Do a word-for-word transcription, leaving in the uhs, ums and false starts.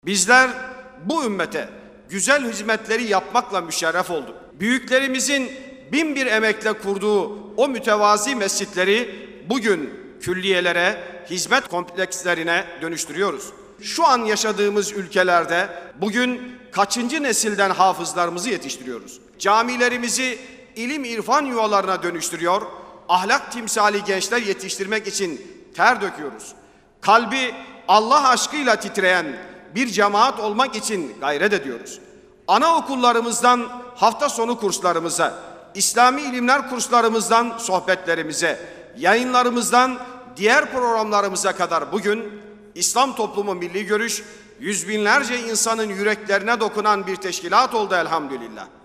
Bizler bu ümmete güzel hizmetleri yapmakla müşerref olduk. Büyüklerimizin bin bir emekle kurduğu o mütevazi mescitleri bugün külliyelere, hizmet komplekslerine dönüştürüyoruz. Şu an yaşadığımız ülkelerde bugün kaçıncı nesilden hafızlarımızı yetiştiriyoruz? Camilerimizi ilim irfan yuvalarına dönüştürüyor, ahlak timsali gençler yetiştirmek için ter döküyoruz. Kalbi Allah aşkıyla titreyen bir cemaat olmak için gayret ediyoruz. Anaokullarımızdan hafta sonu kurslarımıza, İslami ilimler kurslarımızdan sohbetlerimize, yayınlarımızdan diğer programlarımıza kadar bugün İslam Toplumu Milli Görüş yüz binlerce insanın yüreklerine dokunan bir teşkilat oldu elhamdülillah.